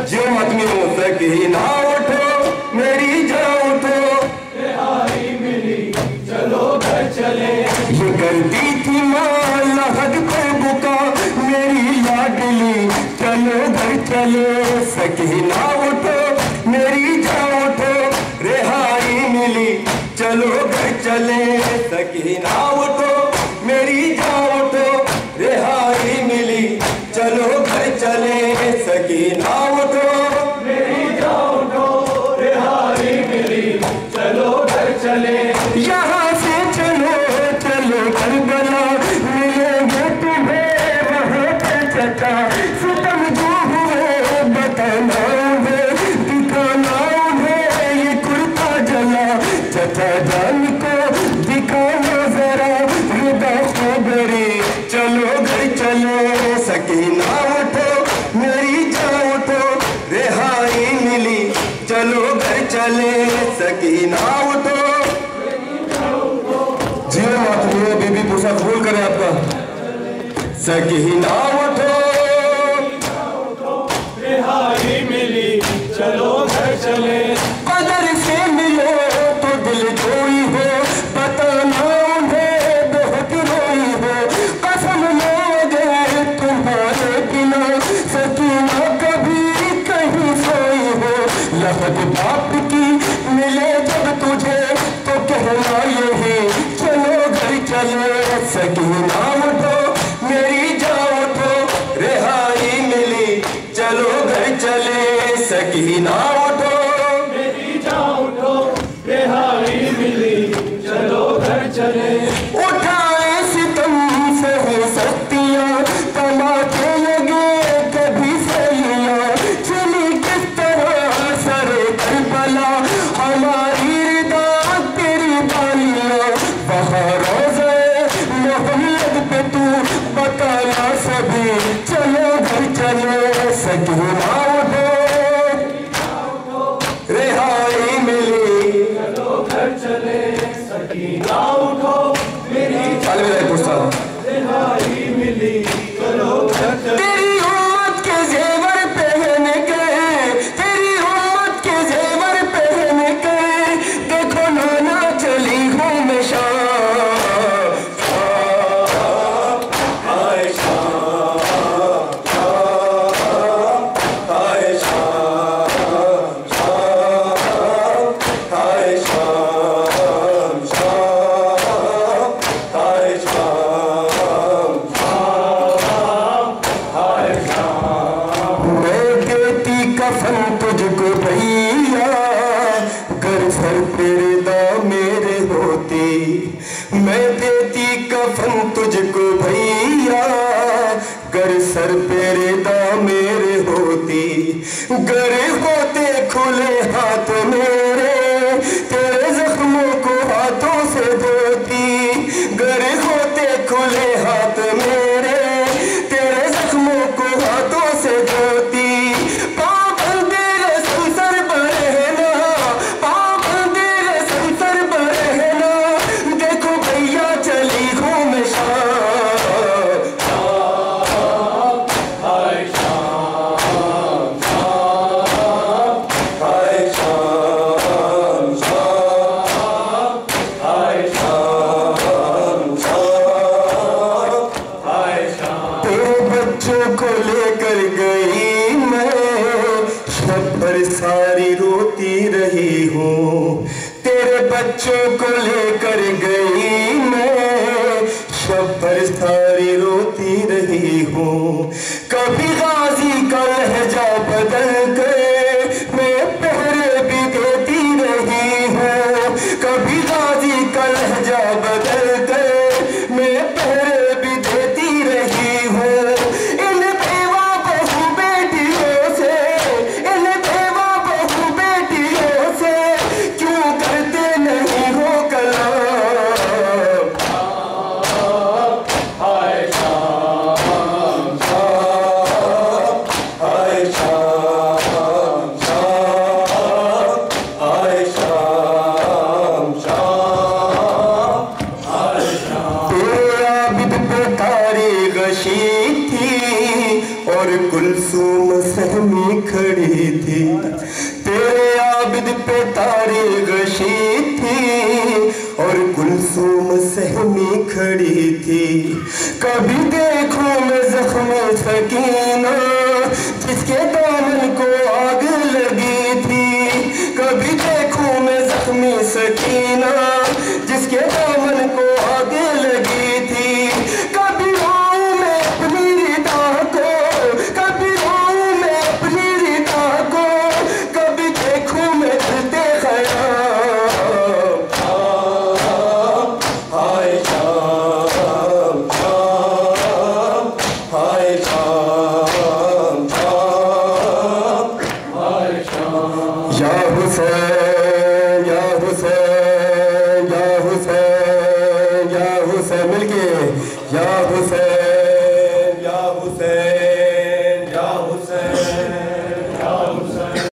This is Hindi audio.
जो मतमियों तक ही ना उठो मेरी जान उठो, रिहाई मिली चलो घर चले। ये करती थी माँ लहद पे बुका मेरी लाडली, चलो घर चले। सकीना उठो मेरी जान उठो, रिहाई मिली चलो घर चले। सकीना उठो मेरी जान उठो, रिहाई मिली चलो घर चले। सकीना उठो मेरी जान उठो, रिहाई मिली चलो घर चले। यहाँ से चलो चलो करबला, मिलेंगे तुम्हें वहाँ पे चचा। सितम जो हुए बताना उन्हें, दिखाना उन्हें ये कुर्ता जला। चचा जान को दिखाना जरा रुदा खबरी, चलो घर चलो। सकीना उठो मेरी जान उठो, रिहाई मिली चलो घर चले। सकीना उठो। जियो मातमियों बीबी पुरुषा कबूल करे आपका। सकीना उठो रिहाई मिली चलो घर चले। कदर से मिलो तो दिल जोई हो, बताना उन्हें बहुत रोई हो। कसम मांगे तुम्हारे बिना, सकीना कभी कहीं सोई हो। लहद बाप की मिले जब तुझे तो कहना यही चलो घर चलो। सकीना उठो मेरी जान उठो, रिहाई मिली चलो घर चले। सकीना उठो मेरी जान उठो, रिहाई मिली चलो घर चले। उठाए सितम से हो सख्तियाँ, तमाचे लगे कभी सलियाँ। चली किस तरह सरे करबला, हमारी रिदा तेरी बालियाँ। वहाँ रोज़े मोहम्मद पे तू बताना सभी, चलो घर चलो। सकीना उठो रिहाई मिली चलो घर चले। सकीना उठो मेरी अलविदा पुस्तक। रिहाई मिली चलो घर चले। तेरी उम्मत के जेवर पहन के, तेरी उम्मत के जेवर पहन के, देखो नाना चली हूँ मैं कफन तुझको भैया, कर सर तेरे दा मेरे होती। मैं देती कफन तुझको भैया, कर सर तेरे दा मेरे होती। गर होते खुले हाथ मेरे, तेरे जख्मों को हाथों से धोती। गर होते खुले हाथ मेरे, तेरे जख्मों को हाथों से धोती। को लेकर गई मैं, शब्द सारी रोती रही हूँ। तेरे बच्चों को लेकर गई मैं, शब्द सारी रोती रही हूँ। कभी गाजी का लहजा बदल कर मैं पहरे भी देती रही हूँ। कभी गाजी का लहजा बदल कर मैं पहरे भी देती रही हूँ। खड़ी थी, तेरे आबिद पे तारीख गशी थी और कुलसूम सहमी खड़ी थी। कभी देखूं मैं जख्मी सकीना जिसके दामन को आग लगी थी, कभी देखूं मैं जख्मी सकीना जिसके दामन को आग लगी थी। कभी रोऊं मैं अपनी रिदा को, कभी रोऊं मैं अपनी रिदा को, कभी देखूं मैं ढलते ख़याल। हाय शाम शाम, हाय शाम शाम, हाय शाम। या हुसैन